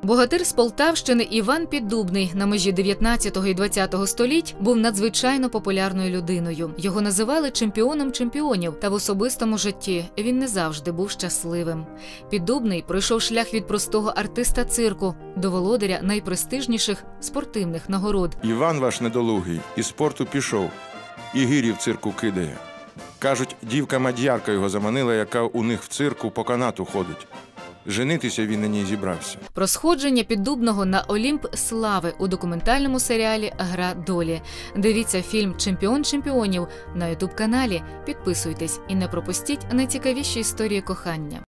Богатир з Полтавщини Іван Піддубний на межі 19-го і 20-го століть був надзвичайно популярною людиною. Його називали чемпіоном чемпіонів, та в особистому житті він не завжди був щасливим. Піддубний пройшов шлях від простого артиста цирку до володаря найпрестижніших спортивних нагород. Іван ваш недолугий із спорту пішов, і гирі в цирку кидає. Кажуть, дівка-мадярка його заманила, яка у них в цирку по канату ходить. Женитися він на ній зібрався. Про сходження Піддубного на Олімп слави у документальному серіалі «Гра долі». Дивіться фільм «Чемпіон чемпіонів» на ютуб-каналі. Підписуйтесь і не пропустіть найцікавіші історії кохання.